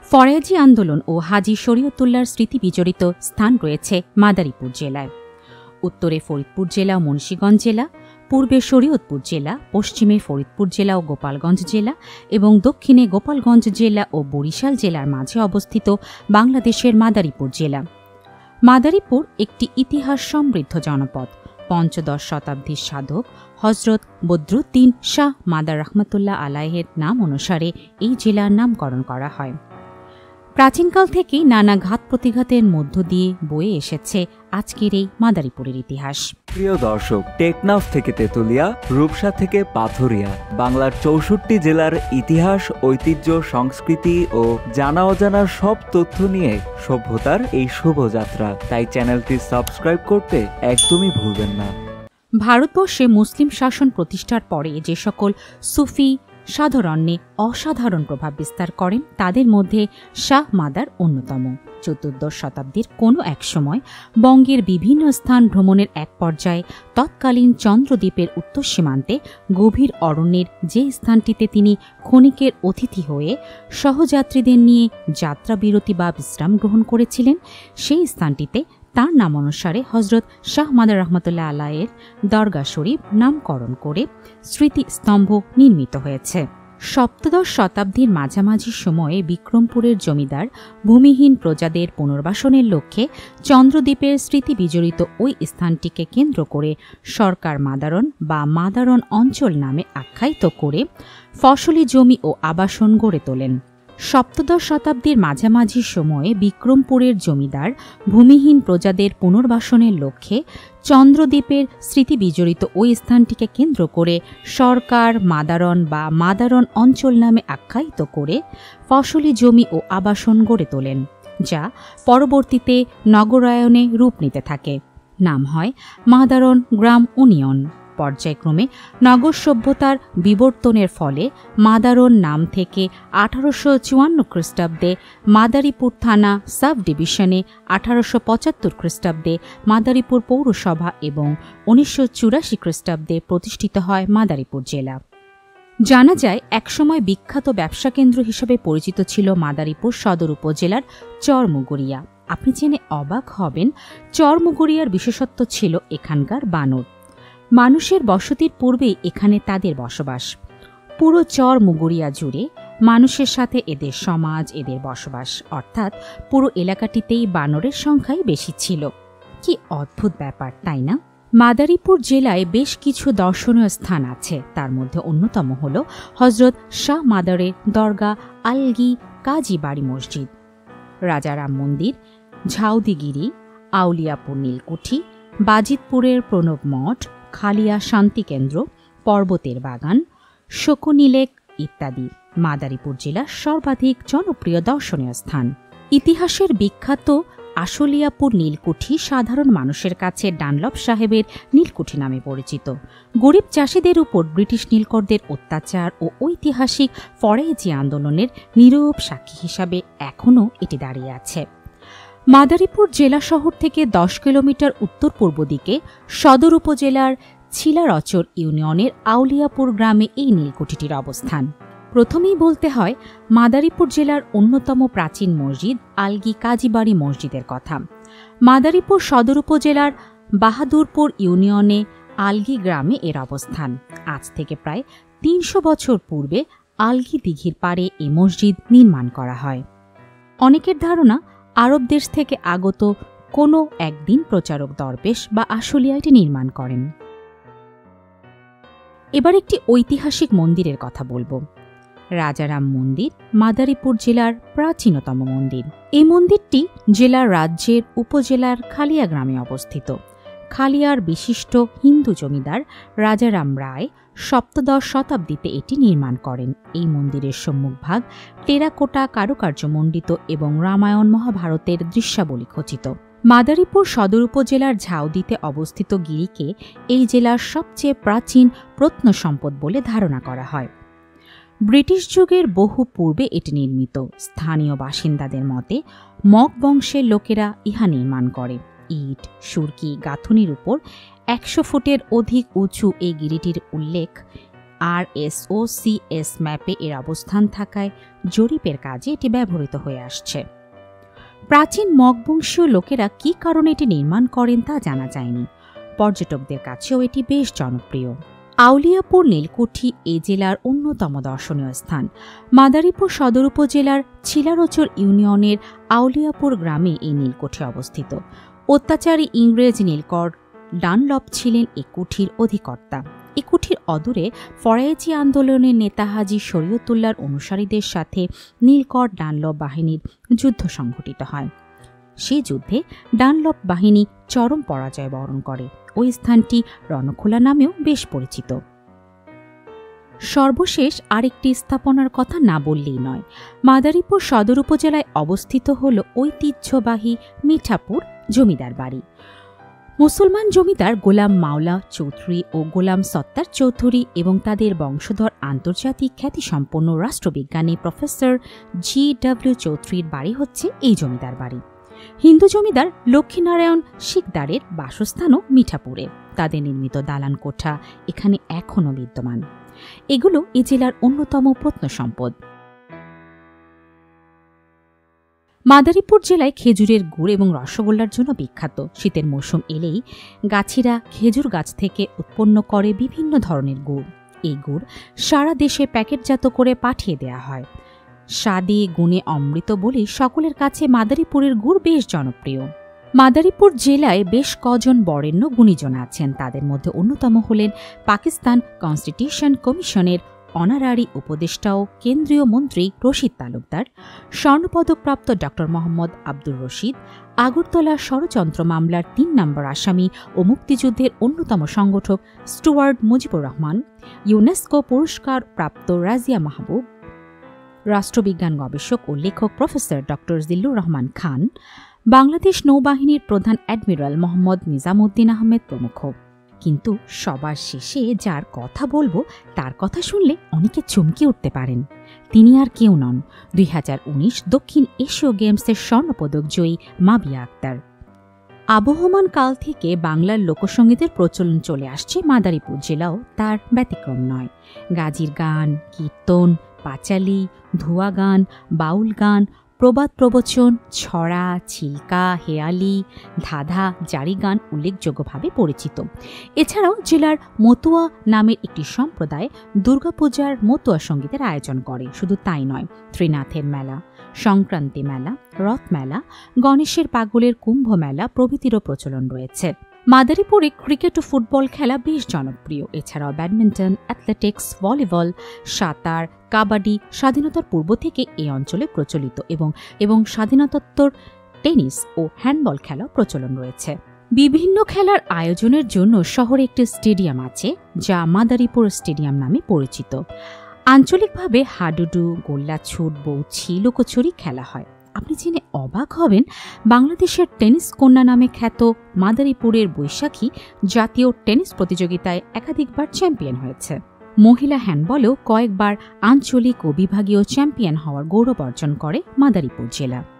ফরাজি আন্দোলন ও হাজী শরীয়তুল্লাহর স্মৃতি বিজড়িত স্থান রয়েছে মাদারীপুর জেলায়। উত্তরে ফরিদপুর জেলা ও মুন্সিগঞ্জ জেলা, পূর্বে শরীয়তপুর জেলা, পশ্চিমে ফরিদপুর জেলা ও গোপালগঞ্জ জেলা এবং দক্ষিণে গোপালগঞ্জ জেলা ও বরিশাল জেলার মাঝে অবস্থিত বাংলাদেশের মাদারীপুর জেলা। মাদারীপুর একটি ইতিহাস সমৃদ্ধ জনপদ। পঞ্চদশ শতাব্দীর সাধক হযরত বদরুদ্দীন শাহ মাদার রহমতুল্লাহ আলাইহের নাম অনুসারে এই জেলার নামকরণ করা হয়। প্রাচীনকাল থেকেই নানা ঘাত প্রতিঘাতের মধ্য দিয়ে বয়ে এসেছে আজকের এই মাদারীপুরের ইতিহাস। প্রিয় দর্শক, টেকনাফ থেকে তেতুলিয়া, রূপসা থেকে পাথুরিয়া, বাংলার 64 জেলার ইতিহাস, ঐতিহ্য, সংস্কৃতি ও জানা অজানা সব তথ্য নিয়ে সভ্যতার এই শুভযাত্রা। তাই চ্যানেলটি সাবস্ক্রাইব করতে একদমই ভুলবেন না। ভারতবর্ষে মুসলিম শাসন প্রতিষ্ঠার পরে যে সকল সুফি সাধারণ্যে অসাধারণ প্রভাব বিস্তার করেন তাদের মধ্যে শাহ মাদার অন্যতম। চতুর্দশ শতাব্দীর কোনো এক সময় বঙ্গের বিভিন্ন স্থান ভ্রমণের এক পর্যায়ে তৎকালীন চন্দ্রদ্বীপের উত্তর সীমান্তে গভীর অরণ্যের যে স্থানটিতে তিনি ক্ষণিকের অতিথি হয়ে সহযাত্রীদের নিয়ে যাত্রা বিরতি বা বিশ্রাম গ্রহণ করেছিলেন, সেই স্থানটিতে তার নাম অনুসারে হযরত শাহ মাদার রহমতুল্লাহ আলাইয়ের দরগা শরীফ নামকরণ করে স্মৃতিস্তম্ভ নির্মিত হয়েছে। সপ্তদশ শতাব্দীর মাঝামাঝি সময়ে বিক্রমপুরের জমিদার ভূমিহীন প্রজাদের পুনর্বাসনের লক্ষ্যে চন্দ্রদ্বীপের স্মৃতি বিজড়িত ওই স্থানটিকে কেন্দ্র করে সরকার মাদারণ বা মাদারণ অঞ্চল নামে আখ্যায়িত করে ফসলি জমি ও আবাসন গড়ে তোলেন। সপ্তদশ শতাব্দীর মাঝামাঝি সময়ে বিক্রমপুরের জমিদার ভূমিহীন প্রজাদের পুনর্বাসনের লক্ষ্যে চন্দ্রদ্বীপের স্মৃতি বিজড়িত ওই স্থানটিকে কেন্দ্র করে সরকার মাদারণ বা মাদারণ অঞ্চল নামে আখ্যায়িত করে ফসলি জমি ও আবাসন গড়ে তোলেন, যা পরবর্তীতে নগরায়নে রূপ নিতে থাকে। নাম হয় মাদারণ গ্রাম ইউনিয়ন। পর্যায়ক্রমে নগর সভ্যতার বিবর্তনের ফলে মাদারণ নাম থেকে 1854 খ্রিস্টাব্দে মাদারীপুর থানা সাব ডিভিশনে, 1875 খ্রিস্টাব্দে মাদারীপুর পৌরসভা এবং 1984 খ্রিস্টাব্দে প্রতিষ্ঠিত হয় মাদারীপুর জেলা। জানা যায় একসময় বিখ্যাত ব্যবসা কেন্দ্র হিসেবে পরিচিত ছিল মাদারীপুর সদর উপজেলার চরমুগরিয়া। আপনি জেনে অবাক হবেন, চরমুগরিয়ার বিশেষত্ব ছিল এখানকার বানর। মানুষের বসতির পূর্বেই এখানে তাদের বসবাস। পুরো চরমুগরিয়া জুড়ে মানুষের সাথে এদের সমাজ, এদের বসবাস, অর্থাৎ পুরো এলাকাটিতেই বানরের সংখ্যাই বেশি ছিল। কি অদ্ভুত ব্যাপার, তাই না? মাদারীপুর জেলায় বেশ কিছু দর্শনীয় স্থান আছে। তার মধ্যে অন্যতম হল হযরত শাহ মাদারের দরগা, আলগি কাজী বাড়ি মসজিদ, রাজারাম মন্দির, ঝাউদিগিরি, আউলিয়াপুর নীলকুঠি, বাজিতপুরের প্রণব মঠ, খালিয়া শান্তিকেন্দ্র, পর্বতের বাগান, শকুনিলেক ইত্যাদি মাদারীপুর জেলার সর্বাধিক জনপ্রিয় দর্শনীয় স্থান। ইতিহাসের বিখ্যাত আশুলিয়াপুর নীলকুঠি সাধারণ মানুষের কাছে ডানলপ সাহেবের নীলকুঠি নামে পরিচিত। গরিব চাষিদের উপর ব্রিটিশ নীলকরদের অত্যাচার ও ঐতিহাসিক ফরাজি আন্দোলনের নীরব সাক্ষী হিসাবে এখনও এটি দাঁড়িয়ে আছে। মাদারীপুর জেলা শহর থেকে 10 কিলোমিটার উত্তর পূর্ব দিকে সদর উপজেলার ছিলারচর ইউনিয়নের আউলিয়াপুর গ্রামে এই নীলকুঠিটির অবস্থান। প্রথমেই বলতে হয় মাদারীপুর জেলার অন্যতম প্রাচীন মসজিদ আলগি কাজীবাড়ি মসজিদের কথা। মাদারীপুর সদর উপজেলার বাহাদুরপুর ইউনিয়নে আলগি গ্রামে এর অবস্থান। আজ থেকে প্রায় 300 বছর পূর্বে আলগি দিঘির পাড়ে এই মসজিদ নির্মাণ করা হয়। অনেকের ধারণা আরব দেশ থেকে আগত কোনো একদিন প্রচারক দরবেশ বা আশুলিয়া এটি নির্মাণ করেন। এবার একটি ঐতিহাসিক মন্দিরের কথা বলবো। রাজারাম মন্দির মাদারীপুর জেলার প্রাচীনতম মন্দির। এই মন্দিরটি জেলার রাজ্যের উপজেলার খালিয়া গ্রামে অবস্থিত। খালিয়ার বিশিষ্ট হিন্দু জমিদার রাজারাম রায় সপ্তদশ শতাব্দীতে এটি নির্মাণ করেন। এই মন্দিরের সম্মুখভাগ টেরাকোটা কারুকার্যমণ্ডিত এবং রামায়ণ মহাভারতের দৃশ্যাবলী খচিত। মাদারীপুর সদর উপজেলার ঝাউদিতে অবস্থিত গিরিকে এই জেলার সবচেয়ে প্রাচীন প্রত্নসম্পদ বলে ধারণা করা হয়। ব্রিটিশ যুগের বহু পূর্বে এটি নির্মিত। স্থানীয় বাসিন্দাদের মতে মগ বংশের লোকেরা ইহা নির্মাণ করে। ইট, সুরকি, গাঁথুনির উপর 100 ফুটের অধিক উঁচু এই গিরিটির উল্লেখ RSOCS ম্যাপে এর অবস্থান থাকায় জরিপের কাজে এটি ব্যবহৃত হয়ে আসছে। প্রাচীন মগবংশীয় লোকেরা কী কারণে এটি নির্মাণ করেন তা জানা যায়নি। পর্যটকদের কাছেও এটি বেশ জনপ্রিয়। আউলিয়াপুর নীলকুঠি এই জেলার অন্যতম দর্শনীয় স্থান। মাদারীপুর সদর উপজেলার ছিলারচর ইউনিয়নের আউলিয়াপুর গ্রামে এই নীলকুঠি অবস্থিত। অত্যাচারী ইংরেজ নীলকর ডানলপ ছিলেন এই কুঠির অধিকর্তা। এই কুঠির অদূরে ফরায়েজি আন্দোলনের নেতা হাজী শরীয়তুল্লাহর অনুসারীদের সাথে নীলকর ডানলপ বাহিনীর যুদ্ধ সংঘটিত হয়। সেই যুদ্ধে ডানলপ বাহিনী চরম পরাজয় বরণ করে। ওই স্থানটি রণখোলা নামেও বেশ পরিচিত। সর্বশেষ আরেকটি স্থাপনার কথা না বললেই নয়। মাদারীপুর সদর উপজেলায় অবস্থিত হল ঐতিহ্যবাহী মিঠাপুর জমিদার বাড়ি। মুসলমান জমিদার গোলাম মাওলা চৌধুরী ও গোলাম সত্তার চৌধুরী এবং তাদের বংশধর আন্তর্জাতিক খ্যাতিসম্পন্ন রাষ্ট্রবিজ্ঞানী প্রফেসর GW চৌধুরীর বাড়ি হচ্ছে এই জমিদার বাড়ি। হিন্দু জমিদার লক্ষ্মীনারায়ণ শিকদারের বাসস্থানও মিঠাপুরে। তাদের নির্মিত দালান কোঠা এখানে এখনও বিদ্যমান। এগুলো এ জেলার অন্যতম প্রত্নসম্পদ। মাদারীপুর জেলায় খেজুরের গুড় এবং রসগোল্লার জন্য বিখ্যাত। শীতের মৌসুম এলেই গাছিরা খেজুর গাছ থেকে উৎপন্ন করে বিভিন্ন ধরনের গুড়। এই গুড় সারা দেশে প্যাকেটজাত করে পাঠিয়ে দেয়া হয়। স্বাদে গুণে অমৃত বলে সকলের কাছে মাদারীপুরের গুড় বেশ জনপ্রিয়। মাদারীপুর জেলায় বেশ কজন বরেণ্য গুণীজন আছেন। তাদের মধ্যে অন্যতম হলেন পাকিস্তান কনস্টিটিউশন কমিশনের অনারারি উপদেষ্টা ও কেন্দ্রীয় মন্ত্রী রশিদ তালুকদার, স্বর্ণপদকপ্রাপ্ত ড মোহাম্মদ আব্দুর রশিদ, আগরতলা ষড়যন্ত্র মামলার ৩ নম্বর আসামি ও মুক্তিযুদ্ধের অন্যতম সংগঠক স্টুয়ার্ট মুজিবুর রহমান, ইউনেস্কো পুরস্কার প্রাপ্ত রাজিয়া মাহবুব, রাষ্ট্রবিজ্ঞান গবেষক ও লেখক প্রফেসর ড জিল্লুর রহমান খান, বাংলাদেশ নৌবাহিনীর প্রধান অ্যাডমিরাল মোহাম্মদ নিজামুদ্দিন আহমেদ প্রমুখ। কিন্তু সবার শেষে যার কথা বলবো তার কথা শুনলে অনেকে চমকে উঠতে পারেন। তিনি আর কেউ নন, 2019 দক্ষিণ এশীয় গেমসের স্বর্ণপদক জয়ী মাবিয়া আক্তার। আবহমান কাল থেকে বাংলার লোকসঙ্গীতের প্রচলন চলে আসছে। মাদারীপুর জেলাও তার ব্যতিক্রম নয়। গাজির গান, কীর্তন, পাঁচালি, ধোয়া গান, বাউল গান, প্রবাদ প্রবচন, ছড়া, ছিলকা, হেয়ালি, ধাঁধা, জারি গান উল্লেখযোগ্যভাবে পরিচিত। এছাড়াও জেলার মতুয়া নামের একটি সম্প্রদায় দুর্গাপূজার মতুয়া সঙ্গীতের আয়োজন করে। শুধু তাই নয়, ত্রিনাথের মেলা, সংক্রান্তি মেলা, রথ মেলা, গণেশের পাগলের কুম্ভ মেলা প্রভৃতিরও প্রচলন রয়েছে। মাদারীপুরে ক্রিকেট ও ফুটবল খেলা বেশ জনপ্রিয়। এছাড়াও ব্যাডমিন্টন, অ্যাথলেটিক্স, ভলিবল, সাঁতার, কাবাডি স্বাধীনতার পূর্ব থেকে এই অঞ্চলে প্রচলিত এবং স্বাধীনতোত্তর টেনিস ও হ্যান্ডবল খেলা প্রচলন রয়েছে। বিভিন্ন খেলার আয়োজনের জন্য শহরে একটি স্টেডিয়াম আছে যা মাদারীপুর স্টেডিয়াম নামে পরিচিত। আঞ্চলিকভাবে হাডুডু, গোল্লাছুট, বৌছি, লুকোচুরি খেলা হয়। আপনি জেনে অবাক হবেন, বাংলাদেশের টেনিস কন্যা নামে খ্যাত মাদারীপুরের বৈশাখী জাতীয় টেনিস প্রতিযোগিতায় একাধিকবার চ্যাম্পিয়ন হয়েছে। মহিলা হ্যান্ডবলেও কয়েকবার আঞ্চলিক ও বিভাগীয় চ্যাম্পিয়ন হওয়ার গৌরব অর্জন করে মাদারীপুর জেলা।